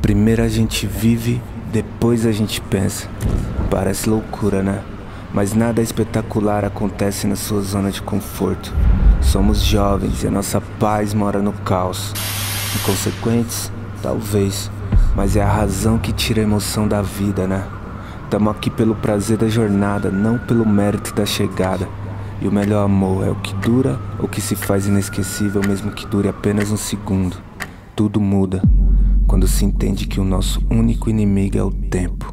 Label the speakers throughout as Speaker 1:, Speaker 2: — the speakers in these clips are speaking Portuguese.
Speaker 1: Primeiro a gente vive, depois a gente pensa. Parece loucura, né? Mas nada espetacular acontece na sua zona de conforto. Somos jovens e a nossa paz mora no caos. Inconsequentes? Talvez. Mas é a razão que tira a emoção da vida, né? Tamo aqui pelo prazer da jornada, não pelo mérito da chegada. E o melhor amor é o que dura ou que se faz inesquecível, mesmo que dure apenas um segundo. Tudo muda quando se entende que o nosso único inimigo é o tempo.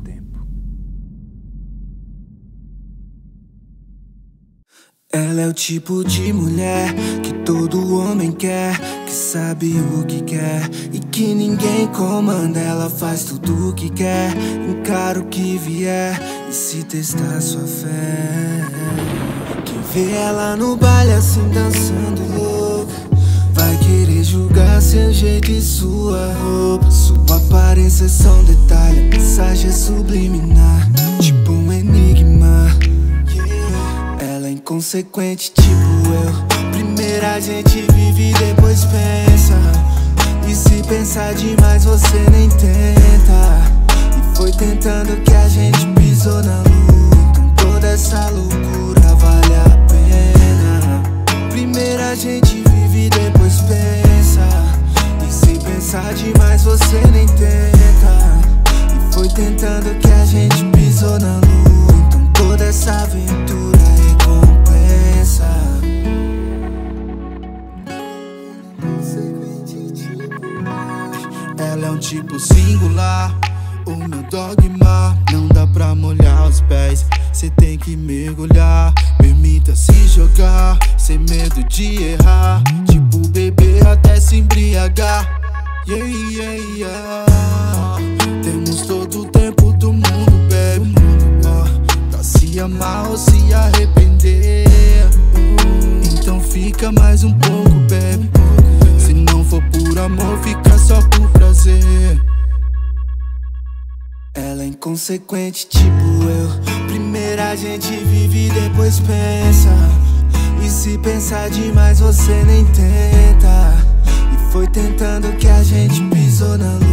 Speaker 2: Ela é o tipo de mulher que todo homem quer, que sabe o que quer e que ninguém comanda. Ela faz tudo o que quer, encara o que vier e se testar sua fé. Quem vê ela no baile assim dançando louca vai querer julgar seu jeito e sua roupa. Sua aparência é só um detalhe, a mensagem é subliminar, tipo um enigma. Ela é inconsequente, tipo eu. Primeiro a gente vive, depois pensa. E se pensar demais você nem tenta. E foi tentando que a gente pisou na lua. Então toda essa loucura vale a pena. Primeiro a gente vive, depois pensa. E se pensar demais você nem tenta. E foi tentando que a gente pisou na lua. Então toda essa aventura recompensa. Ela é um tipo singular, o meu dogma. Não dá pra molhar os pés, cê tem que mergulhar. Permita-se jogar, sem medo de errar. Tipo beber até se embriagar. Yeah, yeah, yeah. Temos todo o tempo do mundo, baby. Pra se amar ou se arrepender. Então fica mais um pouco, baby. Se não for por amor, fica só por prazer. Ela é inconsequente, tipo eu. Primeiro a gente vive, depois pensa. E se pensar demais você nem tenta. E foi tentando que a gente pisou na lua.